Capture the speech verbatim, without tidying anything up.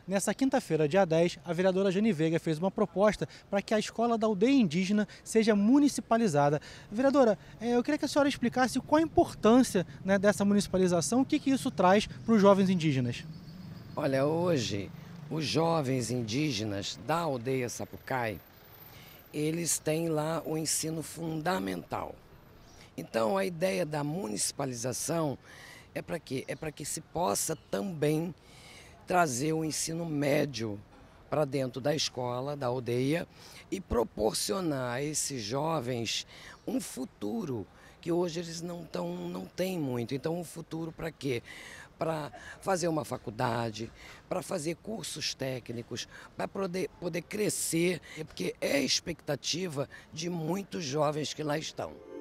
Nessa quinta-feira, dia dez, a vereadora Jane Veiga fez uma proposta para que a escola da aldeia indígena seja municipalizada. Vereadora, eh, eu queria que a senhora explicasse qual a importância, né, dessa municipalização, o que que isso traz para os jovens indígenas. Olha, hoje os jovens indígenas da aldeia Sapucai, eles têm lá o ensino fundamental. Então a ideia da municipalização é para quê? É para que se possa também trazer o ensino médio para dentro da escola, da aldeia, e proporcionar a esses jovens um futuro que hoje eles não, tão, não têm muito. Então, um futuro para quê? Para fazer uma faculdade, para fazer cursos técnicos, para poder, poder crescer, porque é a expectativa de muitos jovens que lá estão.